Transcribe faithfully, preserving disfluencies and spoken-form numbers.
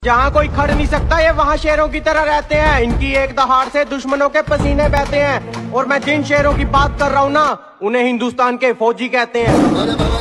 जहाँ कोई खड़ नहीं सकता ये वहाँ शेरों की तरह रहते हैं। इनकी एक दहाड़ से दुश्मनों के पसीने बहते हैं। और मैं जिन शेरों की बात कर रहा हूँ ना, उन्हें हिंदुस्तान के फौजी कहते हैं।